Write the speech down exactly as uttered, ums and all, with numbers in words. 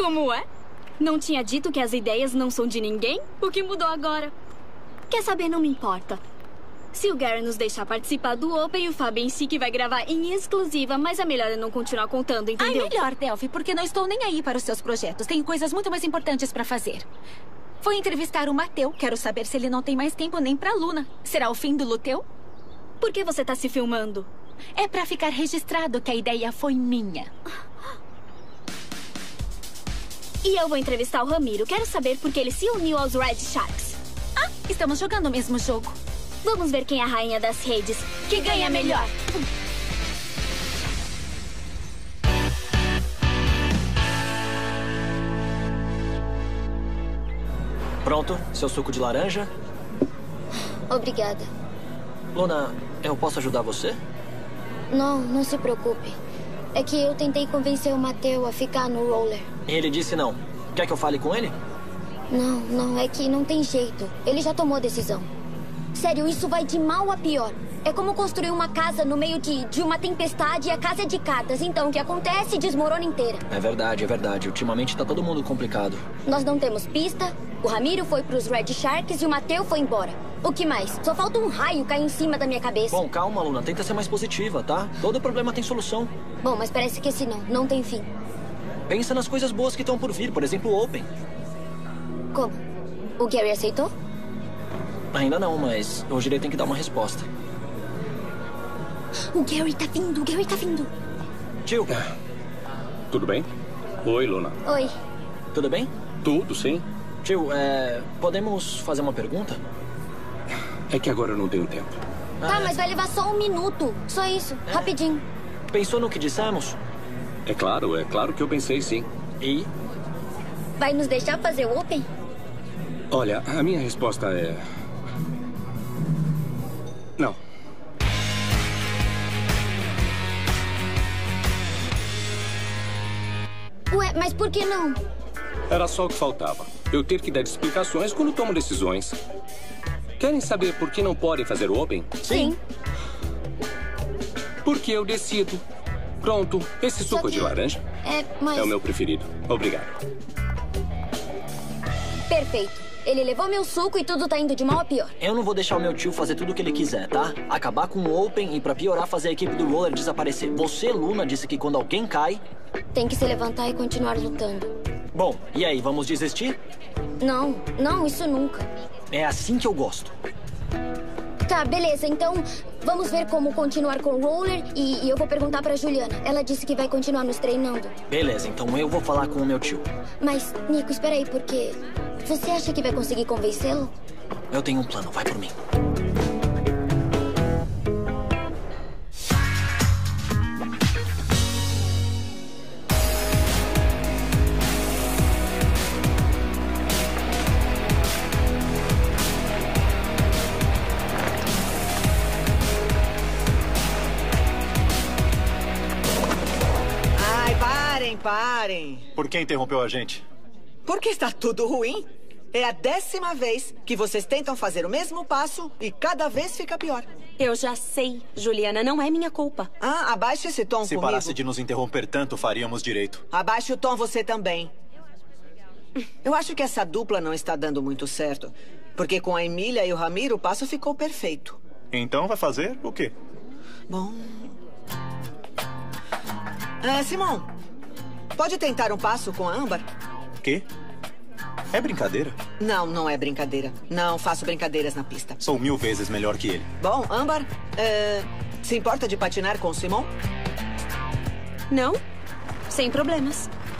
Como é? Não tinha dito que as ideias não são de ninguém? O que mudou agora? Quer saber, não me importa. Se o Gary nos deixar participar do Open, o Fábio em si que vai gravar em exclusiva, mas é melhor eu não continuar contando, entendeu? Ai, melhor, Delphi, porque não estou nem aí para os seus projetos. Tenho coisas muito mais importantes para fazer. Vou entrevistar o Mateu. Quero saber se ele não tem mais tempo nem pra Luna. Será o fim do Luteu? Por que você tá se filmando? É pra ficar registrado que a ideia foi minha. E eu vou entrevistar o Ramiro. Quero saber por que ele se uniu aos Red Sharks. Ah, estamos jogando o mesmo jogo. Vamos ver quem é a rainha das redes. Que ganha melhor. Pronto, seu suco de laranja. Obrigada. Luna, eu posso ajudar você? Não, não se preocupe. É que eu tentei convencer o Mateu a ficar no roller. E ele disse não. Quer que eu fale com ele? Não, não, é que não tem jeito. Ele já tomou a decisão. Sério, isso vai de mal a pior. É como construir uma casa no meio de, de uma tempestade e a casa é de cartas. Então, o que acontece, desmorona inteira. É verdade, é verdade. Ultimamente tá todo mundo complicado. Nós não temos pista, o Ramiro foi pros Red Sharks e o Mateu foi embora. O que mais? Só falta um raio cair em cima da minha cabeça. Bom, calma, Luna. Tenta ser mais positiva, tá? Todo problema tem solução. Bom, mas parece que esse não, não tem fim. Pensa nas coisas boas que estão por vir. Por exemplo, o Open. Como? O Gary aceitou? Ainda não, mas hoje ele tem que dar uma resposta. O Gary tá vindo, o Gary tá vindo. Tio. Tudo bem? Oi, Luna. Oi. Tudo bem? Tudo, sim. Tio, é... podemos fazer uma pergunta? É que agora eu não tenho tempo. Tá, Ah, mas vai levar só um minuto. Só isso, É. rapidinho. Pensou no que dissemos? É claro, é claro que eu pensei sim. E? Vai nos deixar fazer o Open? Olha, a minha resposta é... não. Ué, mas por que não? Era só o que faltava. Eu ter que dar explicações quando tomo decisões. Querem saber por que não podem fazer o Open? Sim. Porque eu decido. Pronto, esse suco que- de laranja É, mas... é o meu preferido. Obrigado. Perfeito. Ele levou meu suco e tudo tá indo de mal a pior. Eu não vou deixar o meu tio fazer tudo o que ele quiser, tá? Acabar com o Open e, pra piorar, fazer a equipe do Roller desaparecer. Você, Luna, disse que quando alguém cai... Tem que se levantar e continuar lutando. Bom, e aí, vamos desistir? Não, não, isso nunca. É assim que eu gosto. Tá, beleza, então vamos ver como continuar com o roller e, e eu vou perguntar pra Juliana. Ela disse que vai continuar nos treinando. Beleza, então eu vou falar com o meu tio. Mas, Nico, espera aí, porque... Você acha que vai conseguir convencê-lo? Eu tenho um plano, vai por mim. Ai, parem, parem. Por que interrompeu a gente? Porque está tudo ruim. É a décima vez que vocês tentam fazer o mesmo passo e cada vez fica pior. Eu já sei, Juliana, não é minha culpa. Ah, abaixe esse tom Se comigo. parasse de nos interromper tanto, faríamos direito. Abaixe o tom você também. Eu acho que essa dupla não está dando muito certo. Porque com a Emília e o Ramiro, o passo ficou perfeito. Então vai fazer o quê? Bom... Ah, Simão, pode tentar um passo com a Âmbar? Quê? É brincadeira? Não, não é brincadeira. Não faço brincadeiras na pista. Sou mil vezes melhor que ele. Bom, Âmbar, eh, se importa de patinar com o Simão? Não? Sem problemas.